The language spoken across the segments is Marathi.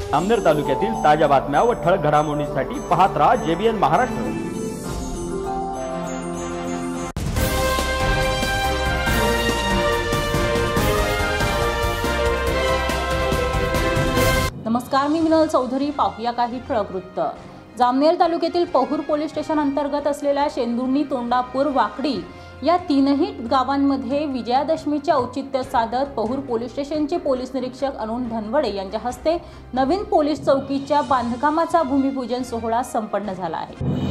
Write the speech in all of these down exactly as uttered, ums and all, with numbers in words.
जामनेर तालुक्यातील ताज्या बातम्या व ठळक घडामोडींसाठी पाहत राहा जेबीएन महाराष्ट्र। नमस्कार, मी मिनल चौधरी। पाहूया काही ठळक वृत्त। जामनेर तालुक्यातील पहूर पोलीस स्टेशन अंतर्गत असलेल्या शेंदुर्णी, तोंडापूर, वाकडी या तीनही गावांमध्ये विजयादशमीचे औचित्य साधत पहूर पोलीस स्टेशनचे पोलीस निरीक्षक अरुण धनवडे यांच्या हस्ते नवीन पोलीस चौकीच्या बांधकामाचा भूमिपूजन सोहळा संपन्न झाला आहे।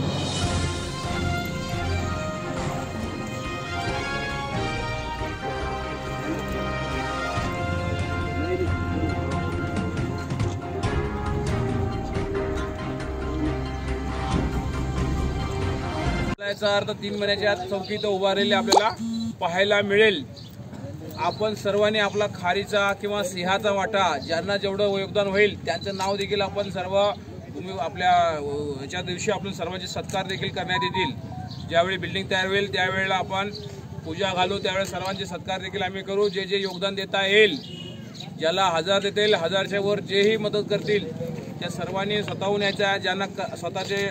याचा अर्थ तीन महिन्याच्या आत चौकी इथं उभारलेली आपल्याला पाहायला मिळेल। आपण सर्वांनी आपला खारीचा किंवा सिंहाचा वाटा, ज्यांना जेवढं योगदान होईल त्यांचं नाव देखील आपण सर्व आपल्या ह्याच्या दिवशी आपण सर्वांचे सत्कार देखील करण्यात येतील। ज्यावेळी बिल्डिंग तयार होईल त्यावेळेला आपण पूजा घालू, त्यावेळेस सर्वांचे सत्कार देखील आम्ही करू। जे जे योगदान देता येईल, ज्याला हजार देता येईल, हजारच्या वर जेही मदत करतील त्या सर्वांनी स्वतःहून यायच्या, ज्यांना स्वतःचे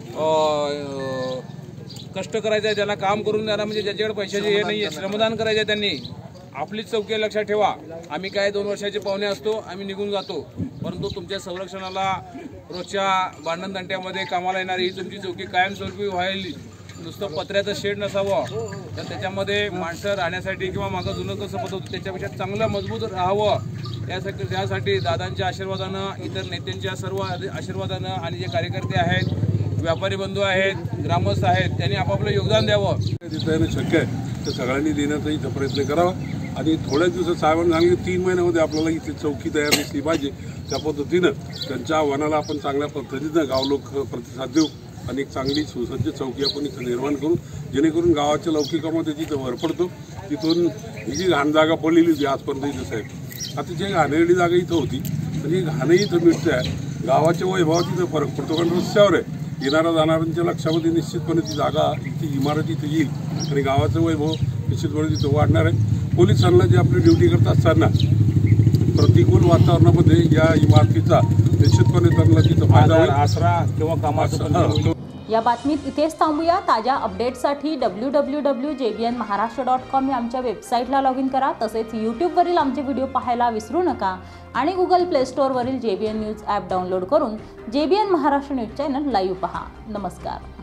कष्ट करायचं आहे, ज्यांना काम करून द्यायला म्हणजे ज्याच्याकडे पैशाचे हे नाही आहे, श्रमदान करायचं आहे त्यांनी आपलीच चौकी लक्षात ठेवा। आम्ही काय दोन वर्षाचे पाहुणे असतो, आम्ही निघून जातो, परंतु तुमच्या संरक्षणाला रोजच्या भांडण तंट्यामध्ये कामाला येणारी ही तुमची चौकी कायमस्वरूपी व्हायला, नुसतं पत्र्याचं शेड नसावं तर त्याच्यामध्ये माणसं राहण्यासाठी किंवा मागं जुनं कसं पद्धत होतं त्याच्यापेक्षा चांगलं मजबूत राहावं यासाठी त्यासाठी दादांच्या आशीर्वादानं, इतर नेत्यांच्या सर्व आशीर्वादानं आणि जे कार्यकर्ते आहेत, व्यापारी बंधू आहेत, ग्रामस्थ आहेत, त्यांनी आपापलं योगदान द्यावं। देणं शक्य आहे तर सगळ्यांनी देण्याचा इथं प्रयत्न करावा आणि थोड्याच दिवसात साहेबांनी सांगितलं तीन महिन्यामध्ये आपल्याला इथे चौकी तयार दिसली पाहिजे। त्या पद्धतीनं त्यांच्या आव्हानाला आपण चांगल्या पद्धतीनं गाव लोक प्रतिसाद देऊ आणि एक चांगली सुसज्ज चौकी आपण इथं निर्माण करू, जेणेकरून गावाच्या लौकिकामध्ये जिथं भर पडतो तिथून ही जी घाण जागा पडलेली होती आजपर्यंत इथं साहेब, आता जी घाणेरडी जागा इथं होती म्हणजे घाणही इथं मिळते आहे, गावाच्या वैभवात इथं फरक पडतो कारण रस्त्यावर आहे, येणाऱ्या जाणाऱ्यांच्या लक्षामध्ये निश्चितपणे ती जागा ती इमारत इथं येईल आणि गावाचं वैभव निश्चितपणे तिथं वाढणार आहे। पोलिसांना जे आपली ड्युटी करत असताना प्रतिकूल वातावरणामध्ये या इमारतीचा निश्चितपणे त्यांना तिथं फायदा होईल, आसरा किंवा कामाचा। या बातमीत इथेच थांबूया। ताज्या अपडेट्ससाठी W W W dot J B N Maharashtra dot com या आमच्या वेबसाईटला लॉग इन करा। तसेच यूट्यूबवरील आमचे व्हिडिओ पाहायला विसरू नका आणि गुगल प्ले स्टोअरवरील जेबीएन न्यूज ॲप डाउनलोड करून JBN Maharashtra news channel live पहा। नमस्कार।